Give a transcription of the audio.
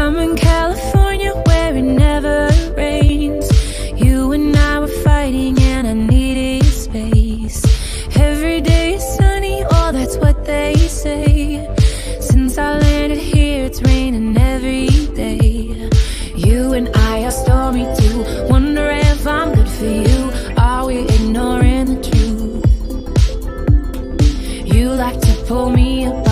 I'm in California where it never rains. You and I were fighting and I needed space. Every day is sunny, oh that's what they say. Since I landed here it's raining every day. You and I are stormy too. Wonder if I'm good for you. Are we ignoring the truth? You like to pull me up